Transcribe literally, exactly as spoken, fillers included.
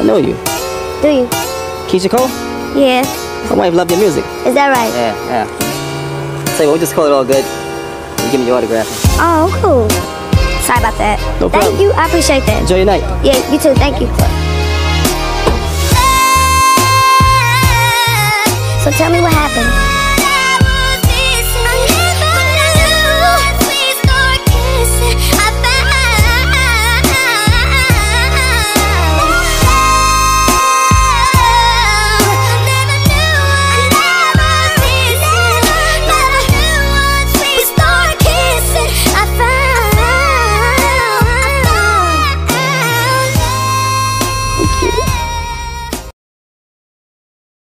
know you. Do you? Keyshia Cole? Yeah. My wife loved your music. Is that right? Yeah, yeah. So we'll just call it all good. You give me your autograph. Oh, cool. Sorry about that. No problem. Thank you. I appreciate that. Enjoy your night. Yeah, you too. Thank you. So tell me what happened.